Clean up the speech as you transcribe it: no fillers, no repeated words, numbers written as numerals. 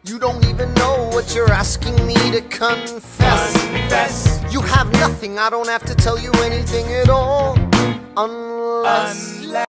You don't even know what you're asking me to confess. You have nothing, I don't have to tell you anything at all. Unless